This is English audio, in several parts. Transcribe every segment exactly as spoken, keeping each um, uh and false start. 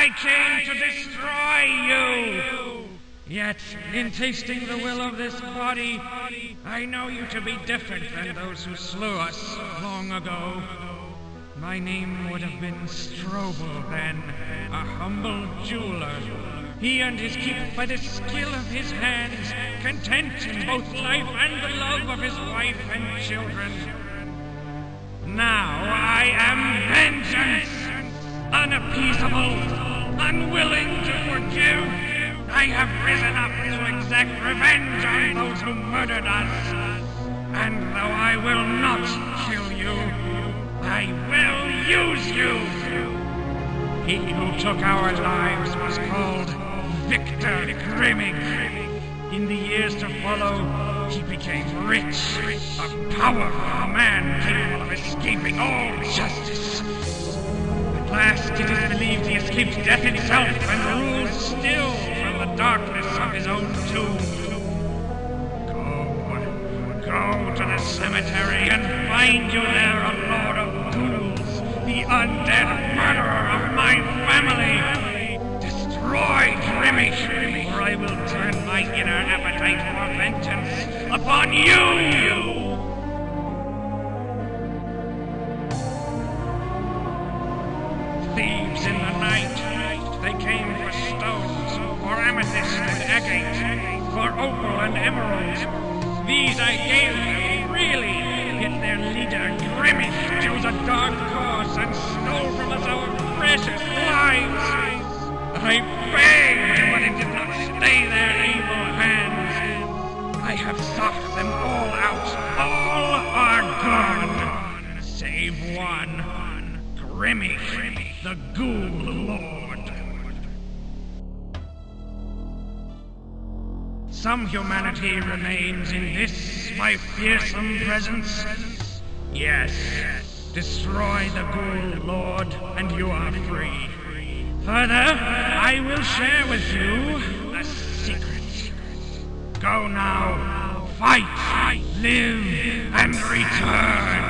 I came to destroy you! Yet, in tasting the will of this body, I know you to be different than those who slew us long ago. My name would have been Strobel then, a humble jeweler. He earned his keep by the skill of his hands, content in both life and the love of his wife and children. Now I am vengeance, unappeasable, unwilling to forgive. I have risen up to exact revenge on those who murdered us. And though I will not kill you, I will use you. He who took our lives was called Victor Grimming. In the years to follow, he became rich, a powerful man capable of escaping all justice. At last, it is believed he escaped death itself and rules still from the darkness of his own tomb. Go, go to the cemetery and find you there a lord of ghouls, the undead murderer of my family. Destroy Grimmie, or I will turn my inner appetite for vengeance upon you! Thieves in the night, they came for stones, for amethyst and agate, for opal and emerald. These I gave them freely, yet their leader, Grimmie, chose a dark course and stole from us our precious lives. I begged, but it did not stay their evil hands. I have sought them all out. All are gone, save one, Grimmie, the Ghoul Lord. Some humanity remains in this, my fearsome presence. Yes, destroy the Ghoul Lord, and you are free. Further, I will share with you a secret. Go now, fight, live, and return.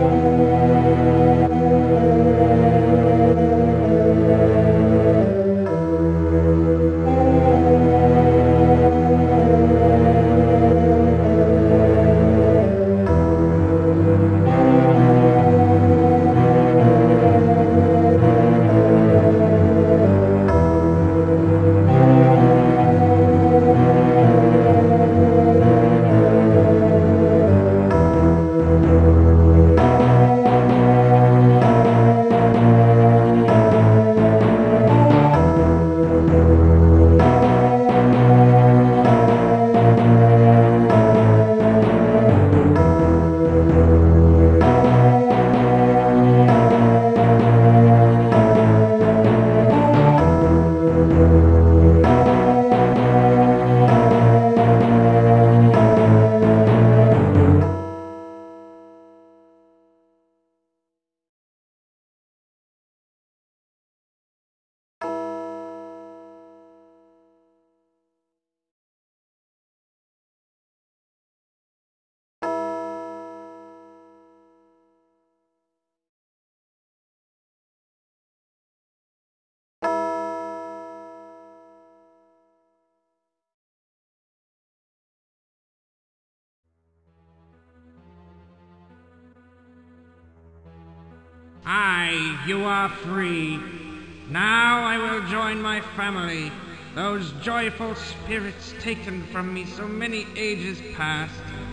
Aye, you are free. Now I will join my family, those joyful spirits taken from me so many ages past.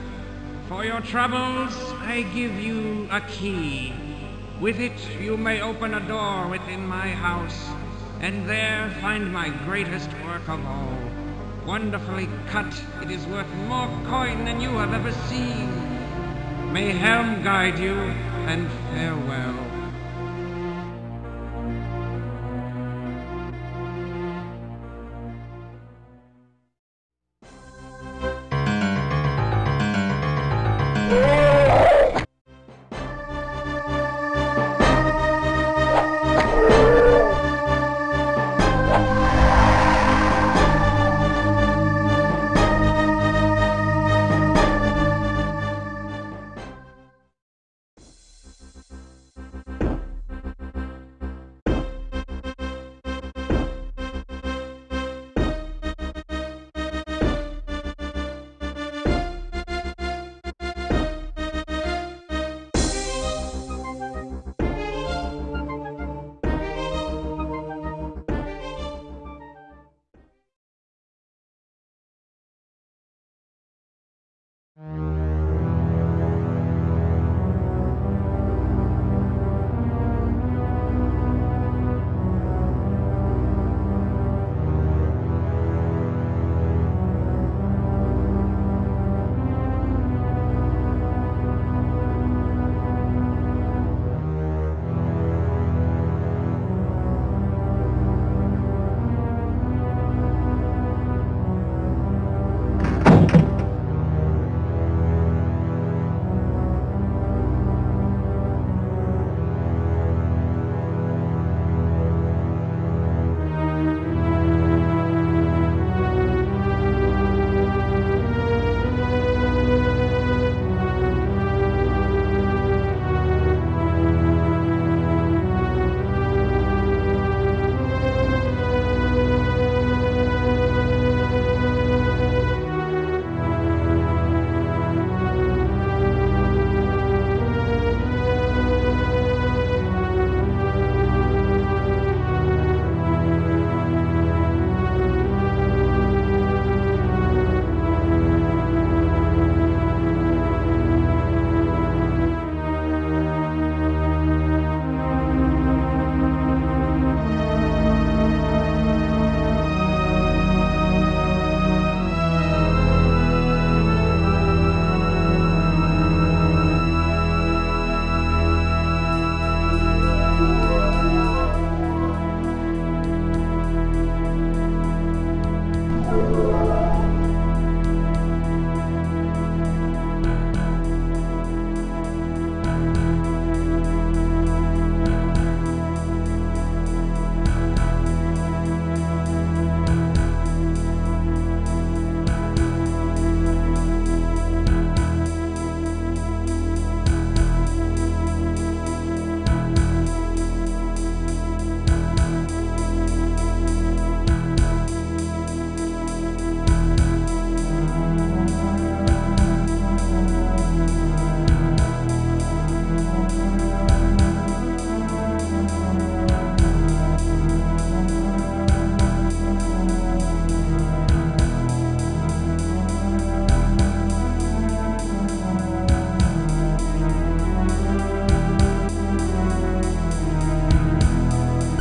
For your troubles, I give you a key. With it, you may open a door within my house, and there find my greatest work of all. Wonderfully cut, it is worth more coin than you have ever seen. May Helm guide you, and farewell.